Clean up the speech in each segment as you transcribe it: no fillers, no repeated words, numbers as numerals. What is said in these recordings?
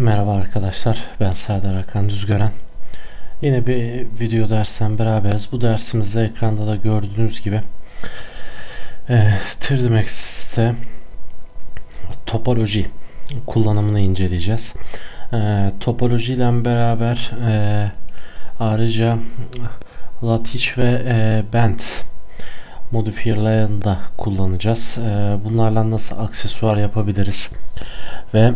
Merhaba arkadaşlar, ben Serdar Hakan Düzgören. Yine bir video dersten beraberiz. Bu dersimizde ekranda da gördüğünüz gibi 3D Max'te topoloji kullanımını inceleyeceğiz. Topoloji ile beraber ayrıca lattice ve bend modifierlerini da kullanacağız. Bunlarla nasıl aksesuar yapabiliriz ve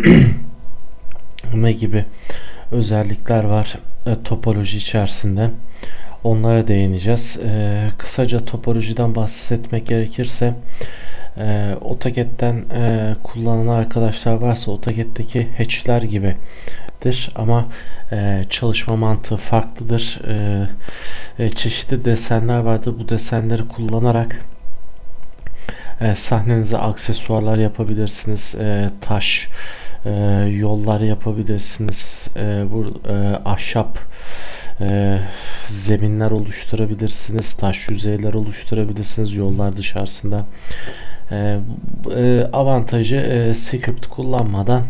ne gibi özellikler var topoloji içerisinde, onlara değineceğiz. Kısaca topolojiden bahsetmek gerekirse AutoCAD'den kullanan arkadaşlar varsa AutoCAD'deki hatch'ler gibidir ama çalışma mantığı farklıdır. Çeşitli desenler vardır. Bu desenleri kullanarak sahnenize aksesuarlar yapabilirsiniz. Taş yollar yapabilirsiniz. Ahşap zeminler oluşturabilirsiniz. Taş yüzeyler oluşturabilirsiniz yollar dışarısında. Avantajı script kullanmadan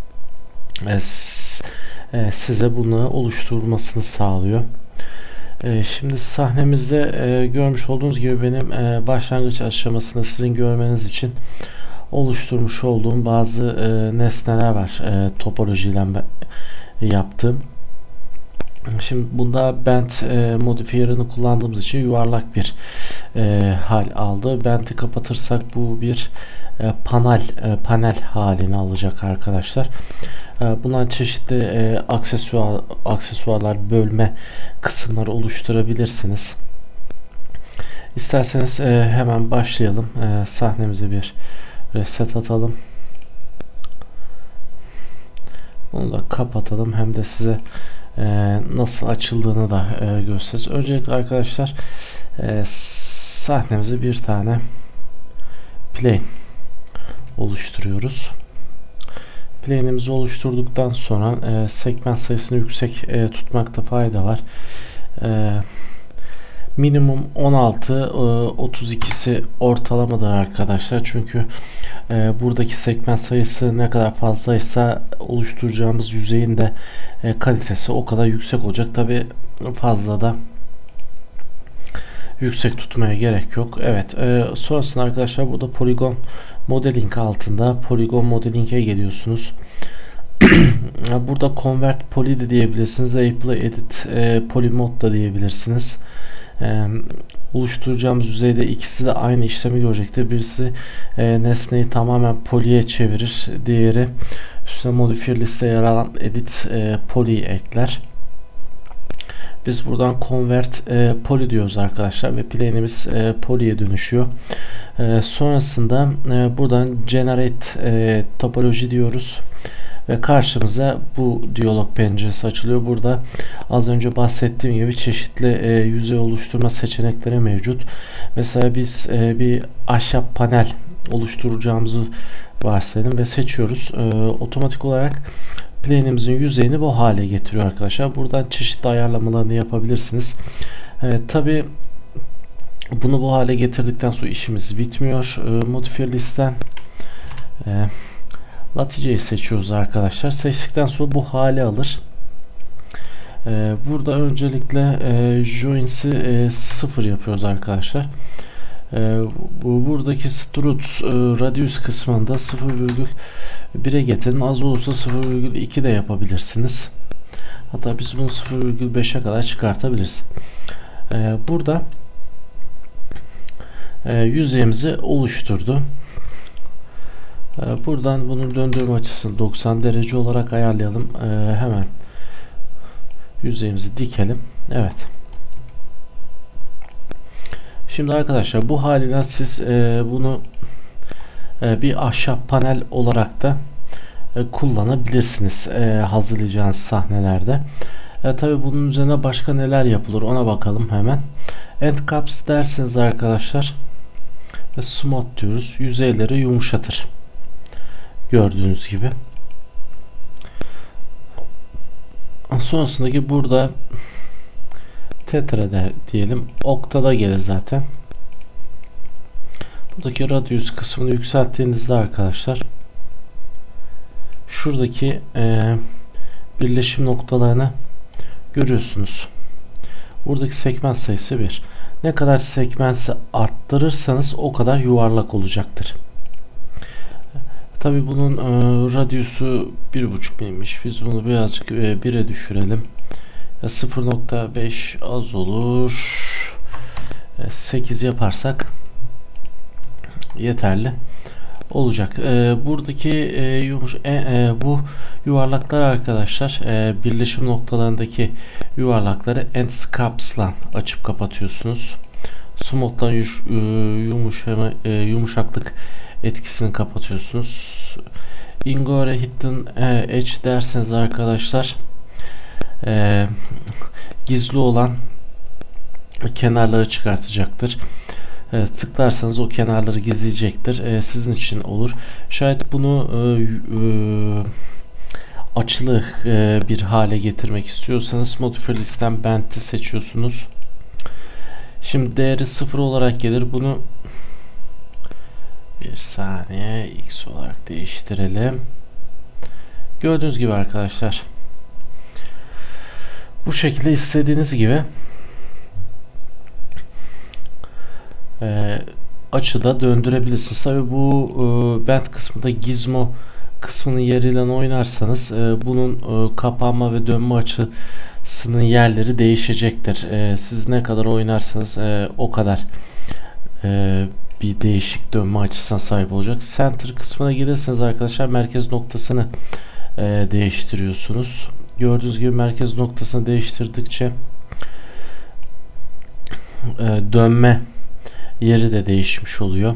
size bunu oluşturmasını sağlıyor. Şimdi sahnemizde görmüş olduğunuz gibi benim başlangıç aşamasında sizin görmeniz için oluşturmuş olduğum bazı nesneler var topolojiyle yaptım. Şimdi bunda bend modifier'ını kullandığımız için yuvarlak bir hal aldı. Bend'i kapatırsak bu bir panel halini alacak arkadaşlar. Bundan çeşitli aksesuarlar, bölme kısımları oluşturabilirsiniz. İsterseniz hemen başlayalım. Sahnemize bir reset atalım. Bunu da kapatalım. Hem de size nasıl açıldığını da gösteririz. Öncelikle arkadaşlar sahnemize bir tane plane oluşturuyoruz. Plane'imizi oluşturduktan sonra segment sayısını yüksek tutmakta fayda var. Minimum 16, 32'si ortalamadır arkadaşlar. Çünkü buradaki segment sayısı ne kadar fazlaysa oluşturacağımız yüzeyin de kalitesi o kadar yüksek olacak. Tabi fazla da yüksek tutmaya gerek yok. Evet. Sonrasında arkadaşlar burada Polygon Modeling altında Polygon Modeling'e geliyorsunuz. Burada Convert Poly de diyebilirsiniz. Apply Edit Polymode da diyebilirsiniz. Oluşturacağımız yüzeyde ikisi de aynı işlemi görecektir. Birisi nesneyi tamamen poly'e çevirir. Diğeri üstüne modifier liste yer alan edit poly ekler. Biz buradan convert poly diyoruz arkadaşlar ve plane'imiz poly'e dönüşüyor. Sonrasında buradan generate topoloji diyoruz. Ve karşımıza bu diyalog penceresi açılıyor. Burada az önce bahsettiğim gibi çeşitli yüzey oluşturma seçenekleri mevcut. Mesela biz bir ahşap panel oluşturacağımızı varsayalım ve seçiyoruz. Otomatik olarak plane'imizin yüzeyini bu hale getiriyor arkadaşlar. Buradan çeşitli ayarlamalarını yapabilirsiniz. Tabi bunu bu hale getirdikten sonra işimiz bitmiyor. Modifier listen Lattice'yi seçiyoruz arkadaşlar. Seçtikten sonra bu hale alır. Burada öncelikle joints'i 0 yapıyoruz arkadaşlar. Buradaki strut radius kısmında 0,1'e getirin. Az olursa 0,2 de yapabilirsiniz. Hatta biz bunu 0,5'e kadar çıkartabiliriz. Burada yüzeyimizi oluşturdu. Buradan bunun döndürme açısını 90 derece olarak ayarlayalım. Hemen yüzeyimizi dikelim. Evet. Şimdi arkadaşlar bu haliyle siz bunu bir ahşap panel olarak da kullanabilirsiniz hazırlayacağınız sahnelerde. Tabi bunun üzerine başka neler yapılır ona bakalım hemen. End caps derseniz arkadaşlar smooth diyoruz. Yüzeyleri yumuşatır. Gördüğünüz gibi. Sonrasındaki burada tetra diyelim. Oktada gelir zaten. Buradaki radius kısmını yükselttiğinizde arkadaşlar şuradaki birleşim noktalarını görüyorsunuz. Buradaki segment sayısı 1. Ne kadar segment'i arttırırsanız o kadar yuvarlak olacaktır. Tabi bunun radyusu 1,5 milimmiş. Biz bunu birazcık 1'e düşürelim. 0,5 az olur. 8 yaparsak yeterli olacak. Buradaki bu yuvarlaklar arkadaşlar, birleşim noktalarındaki yuvarlakları end scaps'la açıp kapatıyorsunuz. Smooth'tan yumuşaklık etkisini kapatıyorsunuz. Ingore hidden edge derseniz arkadaşlar, gizli olan kenarları çıkartacaktır. Tıklarsanız o kenarları gizleyecektir. Sizin için olur. Şayet bunu açılı bir hale getirmek istiyorsanız Modifier listen Bend'i seçiyorsunuz. Şimdi değeri 0 olarak gelir. Bunu bir saniye x olarak değiştirelim. Gördüğünüz gibi arkadaşlar, bu şekilde istediğiniz gibi açıda döndürebilirsiniz. Tabi bu bend kısmında gizmo kısmının yeriyle oynarsanız bunun kapanma ve dönme açısının yerleri değişecektir. Siz ne kadar oynarsanız o kadar bir değişik dönme açısına sahip olacak. Center kısmına gelirseniz arkadaşlar, merkez noktasını değiştiriyorsunuz. Gördüğünüz gibi merkez noktasını değiştirdikçe dönme yeri de değişmiş oluyor.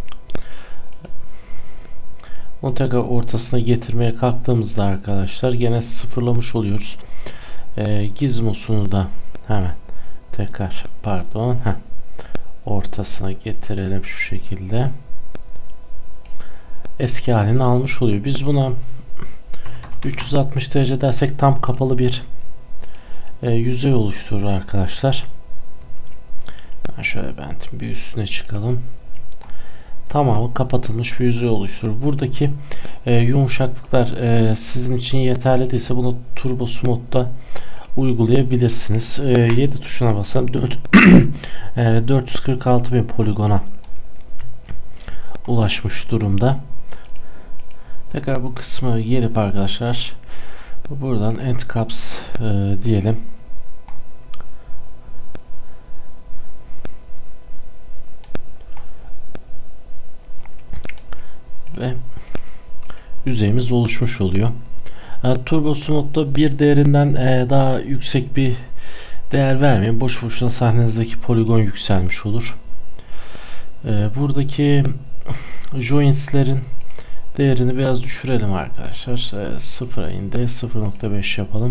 Onu tekrar ortasına getirmeye kalktığımızda arkadaşlar gene sıfırlamış oluyoruz. Gizmosunu da hemen tekrar ortasına getirelim şu şekilde. Eski halini almış oluyor. Biz buna 360 derece dersek tam kapalı bir yüzey oluşturur arkadaşlar. Şöyle bendin bir üstüne çıkalım. Tamamı kapatılmış bir yüzey oluşturur. Buradaki yumuşaklıklar sizin için yeterli değilse bunu Turbo Smooth'da uygulayabilirsiniz. 7 tuşuna basalım. 446.000 poligona ulaşmış durumda. Tekrar bu kısmı gelip arkadaşlar buradan end caps diyelim. Ve yüzeyimiz oluşmuş oluyor. Turbo Smooth'da bir değerinden daha yüksek bir değer vermeyin. Boş boşuna sahnenizdeki poligon yükselmiş olur. Buradaki joints'lerin değerini biraz düşürelim arkadaşlar. 0'a indi. 0.5 yapalım.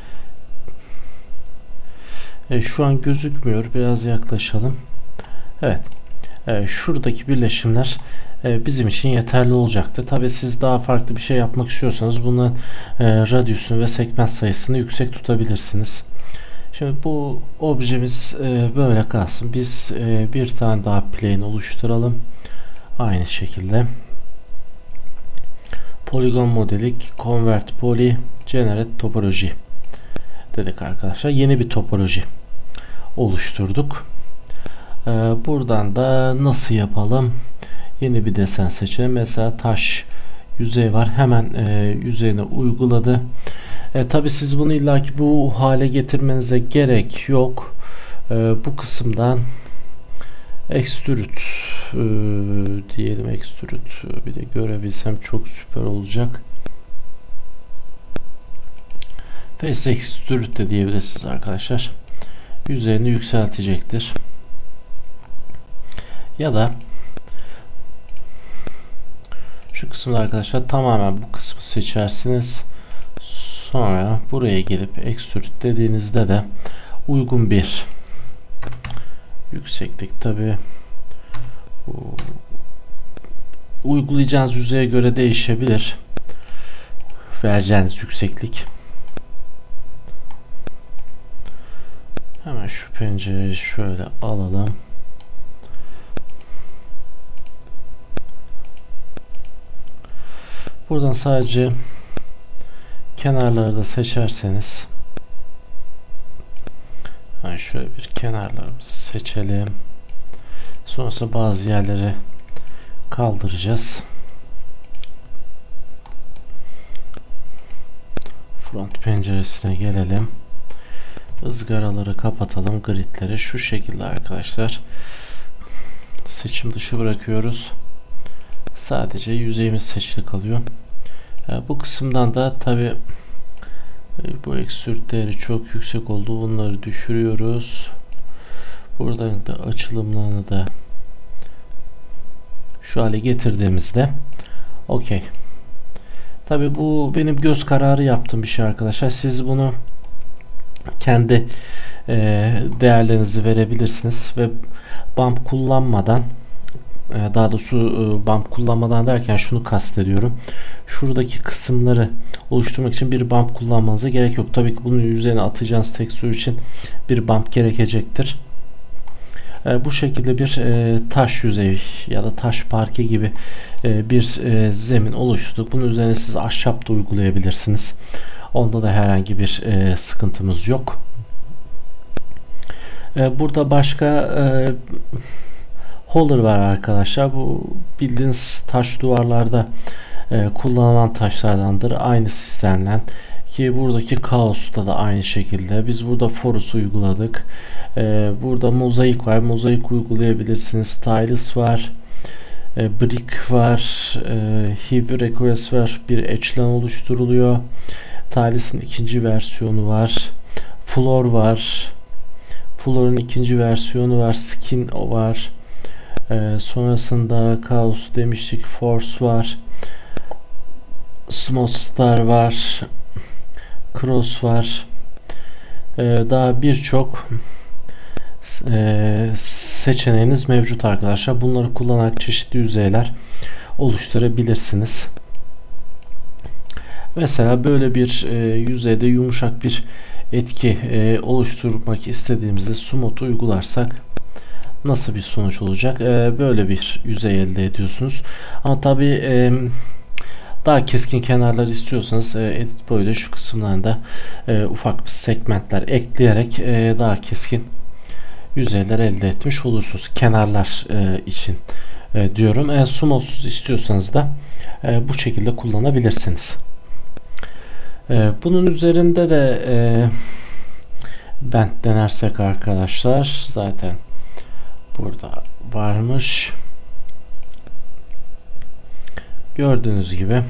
Şu an gözükmüyor. Biraz yaklaşalım. Evet. Şuradaki birleşimler bizim için yeterli olacaktır. Tabi siz daha farklı bir şey yapmak istiyorsanız bunun radyusunu ve segment sayısını yüksek tutabilirsiniz. Şimdi bu objemiz böyle kalsın. Biz bir tane daha plane oluşturalım. Aynı şekilde. Polygon modelik, convert poly, generate topoloji dedik arkadaşlar. Yeni bir topoloji oluşturduk. Buradan da nasıl yapalım? Yeni bir desen seçelim. Mesela taş yüzey var. Hemen yüzeyine uyguladı. Tabi siz bunu illaki bu hale getirmenize gerek yok. Bu kısımdan extrude diyelim, extrude bir de görebilsem çok süper olacak. Face extrude de diyebilirsiniz arkadaşlar. Yüzeyini yükseltecektir. Ya da şu kısımda arkadaşlar tamamen bu kısmı seçersiniz. Sonra buraya gelip extrude dediğinizde de uygun bir yükseklik, tabi uygulayacağınız yüzeye göre değişebilir vereceğiniz yükseklik. Hemen şu pencereyi şöyle alalım. Buradan sadece Kenarları da seçerseniz, yani şöyle bir kenarlarımızı seçelim. Sonrasında bazı yerleri kaldıracağız. Front penceresine gelelim. Izgaraları kapatalım. Gridleri şu şekilde arkadaşlar. Seçim dışı bırakıyoruz. Sadece yüzeyimiz seçili kalıyor. Bu kısımdan da tabi bu extrude değeri çok yüksek oldu. Bunları düşürüyoruz. Buradan da açılımlarını da şu hale getirdiğimizde okey. Tabi bu benim göz kararı yaptığım bir şey arkadaşlar. Siz bunu kendi değerlerinizi verebilirsiniz ve bump kullanmadan, daha doğrusu bump kullanmadan derken şunu kastediyorum. Şuradaki kısımları oluşturmak için bir bump kullanmanıza gerek yok. Tabii ki bunun üzerine atacağınız tekstür için bir bump gerekecektir. Bu şekilde bir taş yüzey ya da taş parke gibi bir zemin oluşturduk. Bunun üzerine siz ahşap da uygulayabilirsiniz. Onda da herhangi bir sıkıntımız yok. Burada başka holler var arkadaşlar. Bu bildiğiniz taş duvarlarda kullanılan taşlardandır. Aynı sistemden. Ki buradaki kaosta da aynı şekilde. Biz burada forus uyguladık. Burada mozaik var. Mozaik uygulayabilirsiniz. Stylus var. Brick var. Heavy request var. Bir edge'len oluşturuluyor. Tilis'in ikinci versiyonu var. Floor var. Floor'un ikinci versiyonu var. Skin var. Sonrasında Chaos demiştik. Force var. Smooth Star var. Cross var. Daha birçok seçeneğiniz mevcut arkadaşlar. Bunları kullanarak çeşitli yüzeyler oluşturabilirsiniz. Mesela böyle bir yüzeyde yumuşak bir etki oluşturmak istediğimizde smooth uygularsak nasıl bir sonuç olacak? Böyle bir yüzey elde ediyorsunuz. Ama tabi daha keskin kenarlar istiyorsanız edit boyuyla şu kısımlarında ufak bir segmentler ekleyerek daha keskin yüzeyler elde etmiş olursunuz. Kenarlar için diyorum. Smoothsuz istiyorsanız da bu şekilde kullanabilirsiniz. Bunun üzerinde de bent denersek arkadaşlar, zaten burada varmış. Gördüğünüz gibi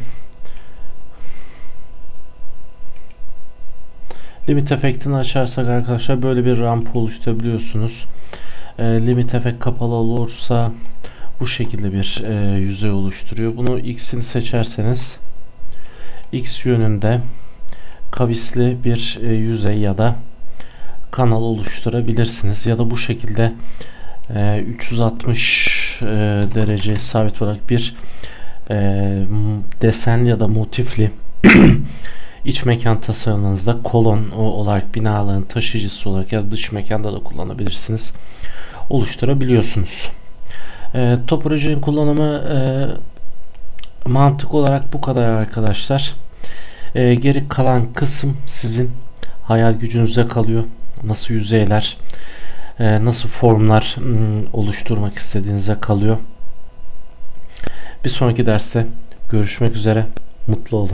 limit efektini açarsak arkadaşlar böyle bir ramp oluşturabiliyorsunuz. Limit efekt kapalı olursa bu şekilde bir yüzey oluşturuyor. Bunu X'ini seçerseniz X yönünde kavisli bir yüzey ya da kanal oluşturabilirsiniz. Ya da bu şekilde 360 derece sabit olarak bir desen ya da motifli iç mekan tasarımınızda kolon olarak, binaların taşıyıcısı olarak ya da dış mekanda da kullanabilirsiniz. Oluşturabiliyorsunuz. Topolojinin kullanımı mantık olarak bu kadar arkadaşlar. Geri kalan kısım sizin hayal gücünüze kalıyor. Nasıl yüzeyler, nasıl formlar oluşturmak istediğinize kalıyor. Bir sonraki derste görüşmek üzere. Mutlu olun.